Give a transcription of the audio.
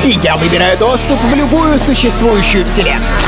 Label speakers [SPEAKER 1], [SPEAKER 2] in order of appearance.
[SPEAKER 1] И я выбираю доступ в любую существующую вселенную.